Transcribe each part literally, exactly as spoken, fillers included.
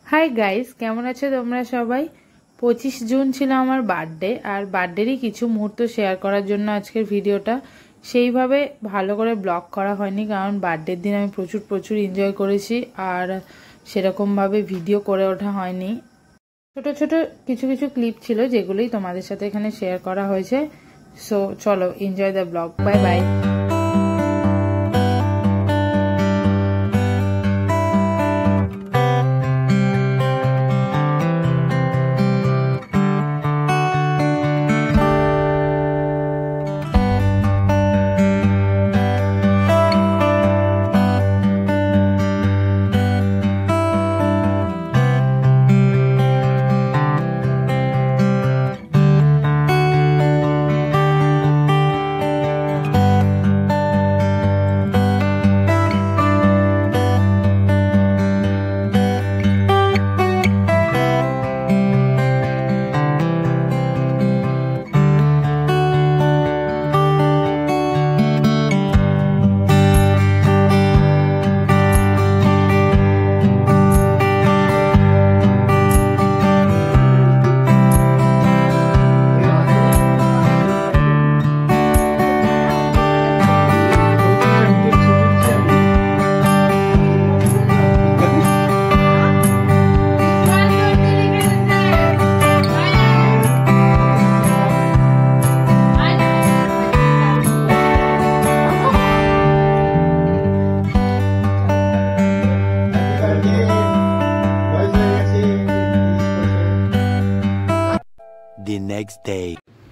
Hi guys, কেমন আছো তোমরা সবাই? পঁচিশ জুন ছিল আমার বার্থডে, আর বার্থডেরই কিছু মুহূর্ত শেয়ার করার জন্য আজকের ভিডিওটা। সেইভাবে ভালো করে ব্লগ করা হয়নি, কারণ বার্থডের দিন আমি প্রচুর প্রচুর এনজয় করেছি, আর সেরকমভাবে ভিডিও করে ওঠা হয়নি। ছোট ছোট কিছু কিছু ক্লিপ ছিল যেগুলোই তোমাদের সাথে এখানে শেয়ার করা হয়েছে। সো চলো, enjoy the blog. Bye bye. The next day.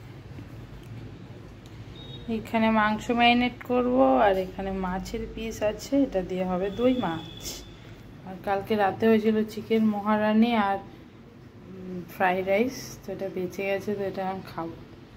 এখানে মাংস ম্যারিনেট করব, আর এখানে মাছের পিস আছে, এটা দিয়ে হবে দই মাছ। আর কালকে রাতে হয়েছিল চিকেন মহারানি আর ফ্রাইড রাইস, তো এটা বেঁচে গেছে, তো এটা আমি খাবো।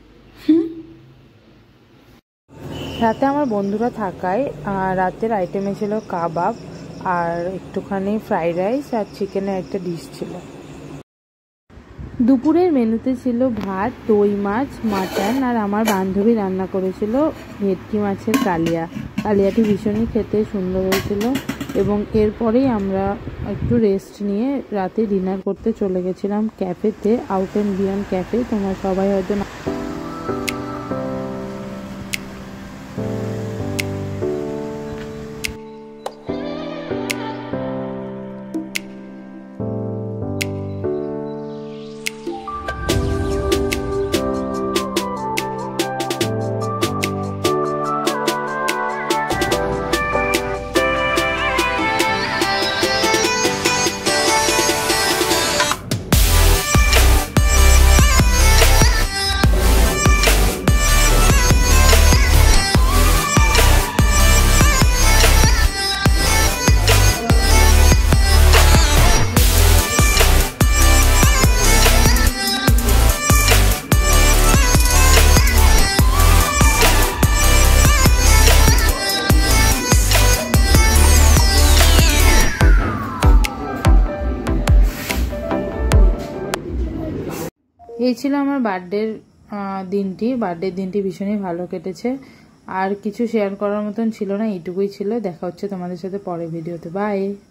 রাতে আমার বন্ধুরা থাকায় রাতের আইটেমে ছিল কাবাব আর একটুখানি ফ্রাইড রাইস আর চিকেনের একটা ডিশ ছিল। দুপুরের মেনুতে ছিল ভাত, দই মাছ, মাটন, আর আমার বান্ধবী রান্না করেছিল ভেটকি মাছের কালিয়া। কালিয়াটি ভীষণই খেতে সুন্দর হয়েছিল। এবং এরপরেই আমরা একটু রেস্ট নিয়ে রাতে ডিনার করতে চলে গেছিলাম ক্যাফেতে, আউট অ্যান্ড বিয়ন্ড ক্যাফে। তোমরা সবাই হয়তো না এই ছিল আমার বার্থডের দিনটি। বার্থডের দিনটি ভীষণই ভালো কেটেছে, আর কিছু শেয়ার করার মতন ছিল না, এইটুকুই ছিল। দেখা হচ্ছে তোমাদের সাথে পরের ভিডিওতে। বাই।